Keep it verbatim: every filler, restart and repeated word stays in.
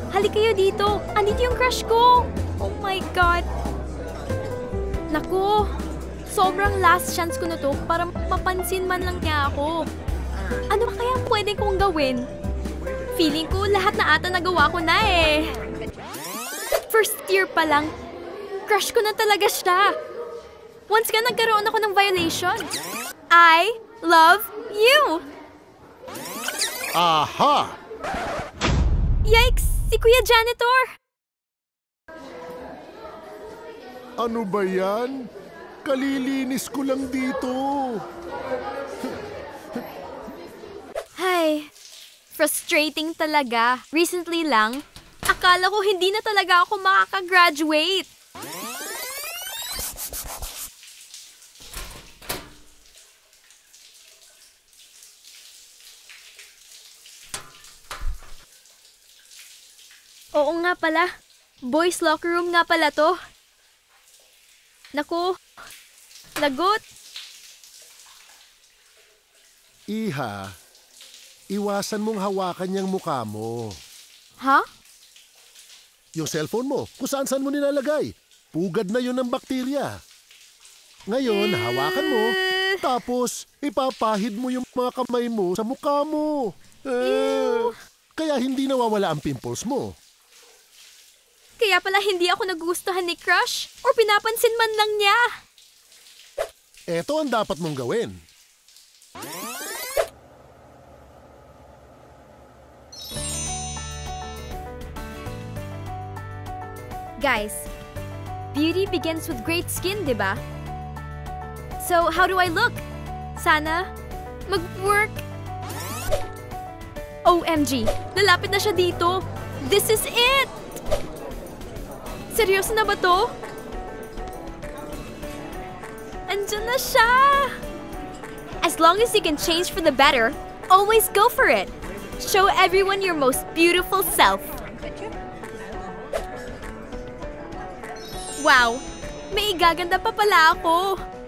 Halik kayo dito. Andito yung crush ko. Oh my God. Naku, sobrang last chance ko na to para mapansin man lang niya ako. Ano ba kaya pwede kong gawin? Feeling ko lahat na ata nagawa ko na eh. First year pa lang, crush ko na talaga siya. Once ka nagkaroon ako ng violation, I love you. Aha! Yikes! Si Kuya Janitor! Ano ba yan? Kalilinis ko lang dito. Ay, frustrating talaga. Recently lang, akala ko hindi na talaga ako makakagraduate. Oo nga pala. Boys locker room nga pala to. Naku, lagot. Iha, iwasan mong hawakan yung mukha mo. Ha? Yung cellphone mo, kung saan-saan mo nilalagay. Pugad na yun ng bakterya. Ngayon, hawakan mo, tapos ipapahid mo yung mga kamay mo sa mukha mo. Eh, kaya hindi nawawala ang pimples mo. Kaya pala hindi ako nagugustuhan ni Crush or pinapansin man lang niya. Eto ang dapat mong gawin. Guys, beauty begins with great skin, diba? So, how do I look? Sana mag-work. O M G, lalapit na siya dito. This is it! Seryoso na ba to? Andyan na siya! As long as you can change for the better, always go for it. Show everyone your most beautiful self. Wow! May igaganda pa pala ako!